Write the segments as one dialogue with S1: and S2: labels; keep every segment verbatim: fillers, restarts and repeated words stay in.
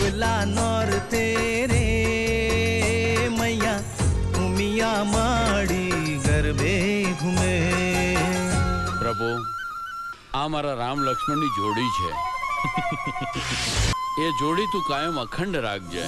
S1: अबला नौर तेरे मैया उमिया माड़ी गरबे घूमे।
S2: प्रभु आ मारा राम लक्ष्मण नी जोड़ी छे ये जोड़ी तू कायम अखंड राखजे।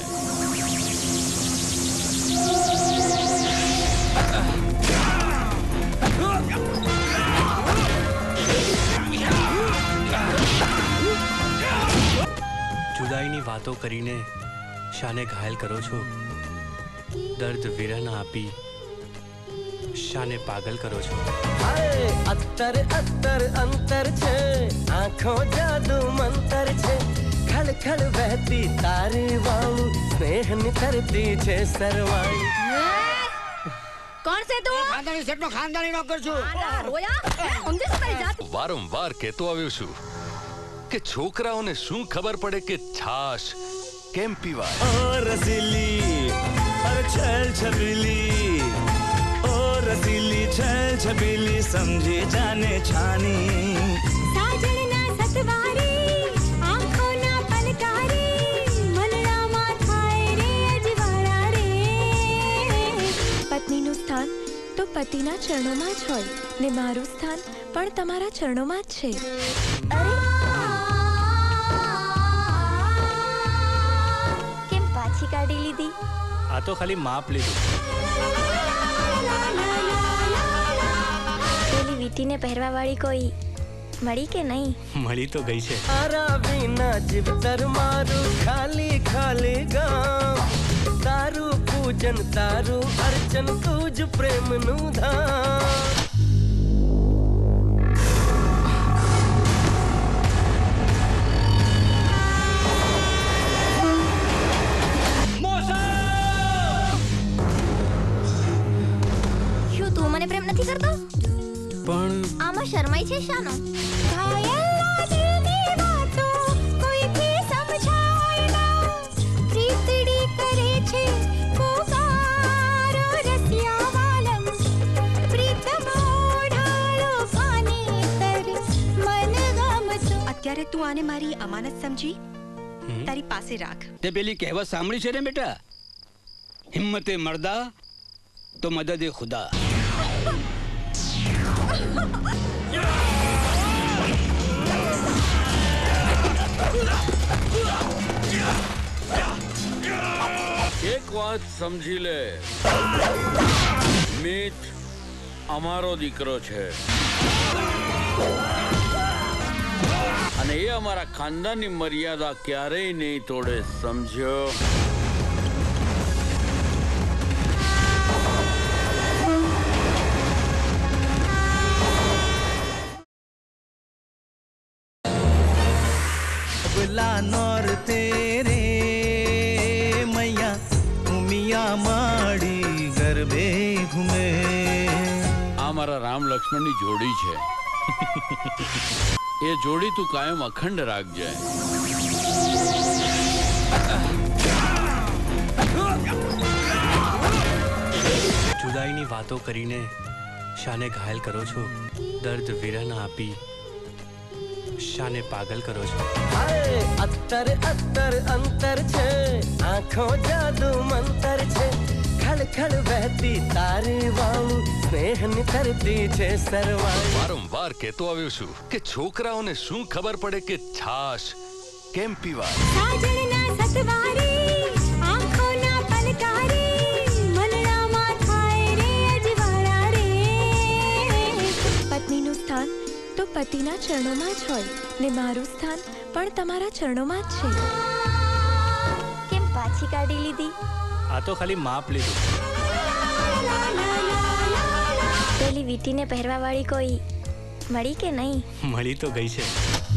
S3: जुदाईनी वातो करीने शाने घायल करो छो, दर्द विरह आपी शाने पागल करो छो।
S4: हाय अत्तर अत्तर अंतर छे, आँखों जादू मंतर छे, खड़ खड़ बहती तारी वाळू, स्नेह नितरती छे सरवाळू।
S5: कौन से तू?
S6: खानदानी सेठनो खानदानी नौकर छू।
S5: रोया ઊંધી શું તારી જાત?
S7: વારંવાર કહેતો આવ્યો છું કે છોકરાઓને શું ખબર પડે કે છાશ કેમ પીવાય।
S1: ओ रसीली और छल छबीली, ओ रसीली छल छबीली समझी जाने छानी।
S8: साजणना सतवारी आँखोना पलकारी, मनडामा थाय रे अजवाळा रे। पत्नीનું સ્થાન તો પતિના ચરણોમાં જ હોય ને મારું સ્થાન પણ તમારા ચરણોમાં જ છે।
S5: અરે કેમ પાછી કાઢી લીધી?
S3: આ તો ખાલી માપ લીધું।
S5: પેલી વીટીને પહેરવા વાળી કોઈ મળી કે નહીં?
S3: મળી તો ગઈ છે।
S4: तारा बिना जीवतर मारू खाली खाली गाम, तारू पूजन तारू अर्चन तुझ प्रेम नु धाम।
S5: શું તું મને પ્રેમ નથી કરતો?
S3: પણ
S5: આમાં શરમાઈ છે શાનો?
S8: ઘાયલના દિલની વાતો કોઈથી સમજાય ના, પ્રીતડી કરે છે પુકારો રસિયા વાલમ, પ્રીતમ ઓઢાળો પાને તર મન ગમતું।
S9: અત્યારે તું આને મારી અમાનત સમજી તારી પાસે રાખ।
S6: તે પેલી કહેવત સાંભળી છે ને બેટા, હિમ્મતે મર્દા તો મદદે ખુદા।
S2: एक बात समझी ले, मीत अमारो दीकरो छे અને એ અમારા ખાનદાનની મર્યાદા ક્યારેય નહીં તોડે, સમજ્યો?
S1: अबला नौर तेरे मैया उमिया माड़ी गरबे घूमे।
S2: આ મારા રામ લક્ષ્મણની જોડી છે ये जोड़ी तू कायम अखंड राखजे।
S3: जुदाईनी वातो करीने शाने घायल करो छो, दर्द विरह आपी शाने पागल करो छो।
S4: हाय अत्तर अत्तर अंतर छे, आँखों जादू मंतर छे, खड़ खड़ बहती तारी वाळू, स्नेह नितरती छे सरवाळू।
S7: વારંવાર કહેતો આવ્યો છું કે છોકરાઓને શું ખબર પડે કે છાશ કેમ પીવાય।
S8: સાજણના સતવારી આँખોના પલકારી, मनडामा थाय रे अजवाळा रे। પત્નીનું સ્થાન તો પતિના ચરણોમાં જ હોય ને મારું સ્થાન પણ તમારા ચરણોમાં જ છે।
S5: કેમ પાછી કાઢી લીધી?
S3: આ તો ખાલી માપ લીધું।
S5: પેલી વીટીને પહેરવા વાળી કોઈ મળી કે નહીં?
S3: મળી તો ગઈ છે।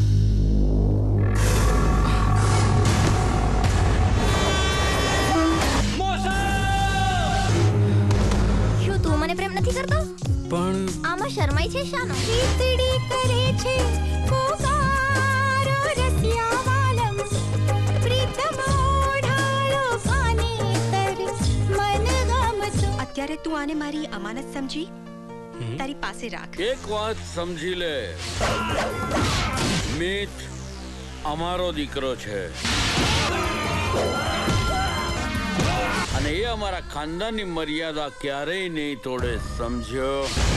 S5: શું તું મને પ્રેમ નથી કરતો?
S3: પણ
S5: આમાં શરમાઈ છે શાનો?
S8: પ્રીતડી કરે છે પુકારો રસિયા વાલમ, પ્રીતમ ઓઢાળો પાને તર મન ગમતું।
S9: અત્યારે તું આને મારી અમાનત સમજી તારી પાસે રાખ।
S2: એક વાત સમજી લે, મીત અમારો દીકરો છે અને એ અમારા ખાનદાનની મર્યાદા ક્યારેય નહીં તોડે, સમજો?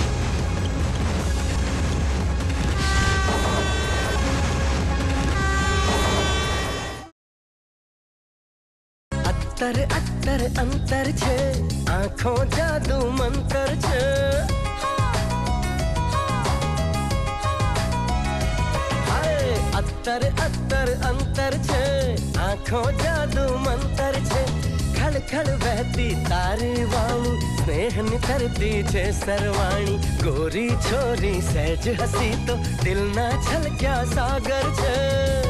S4: અત્તર અત્તર અંતર છે, આંખો જાદુ મંતર છે. હાય અત્તર અત્તર અંતર છે, આંખો જાદુ મંતર છે. ખળખળ વહેતી તારી વાળું સ્નેહ નિતરતી છે સરવાણી. ગોરી છોરી સહેજ હસી તો દિલના છલક્યા સાગર છે.